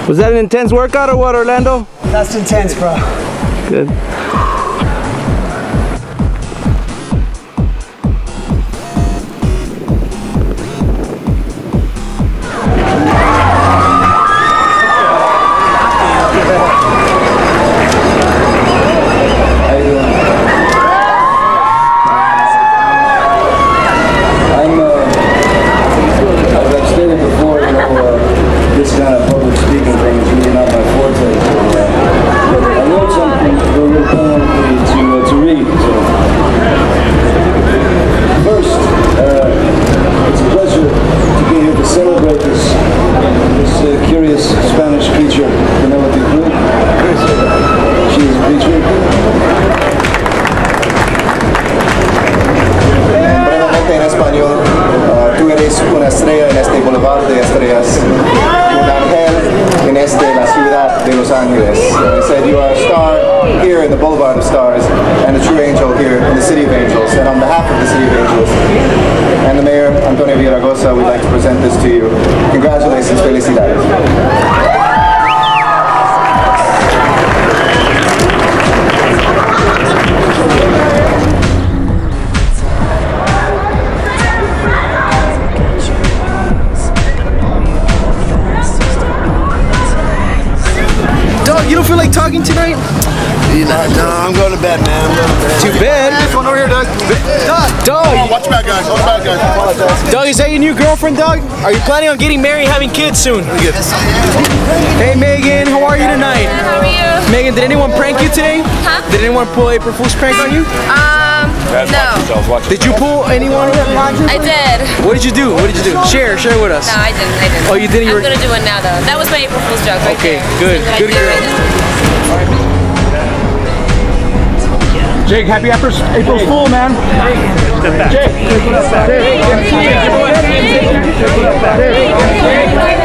Was that an intense workout or what, Orlando? That's intense, bro. Good. Spanish preacher, Penelope Cruz. She is a preacher. Brevemente en español, tú eres una estrella en este Boulevard de Estrellas, un ángel en la ciudad de Los Ángeles. I said you are a star here in the Boulevard of Stars and a true angel here in the City of Angels. And on behalf of the City of Angels and the Mayor, Antonio Villaraigosa, we'd like to present this to you. Congratulations, felicidades. You don't feel like talking tonight? No, I'm going to bed, man. I'm going to bed. Too bad. Come over here, Doug. Doug! Oh, watch back, guys. Watch back, guys. Doug, is that your new girlfriend, Doug? Are you planning on getting married and having kids soon? Hey, Megan. How are you tonight? Good, how are you? Megan, did anyone prank you today? Huh? Did anyone pull April Fool's prank on you? No. Did you pull anyone? I did. What did you do? What did you do? Share with us. No, I didn't. Oh, you didn't? I'm gonna do one now, though. That was my April Fool's joke right Okay, there. good girl. Jake, happy April's Fool, man. Jake.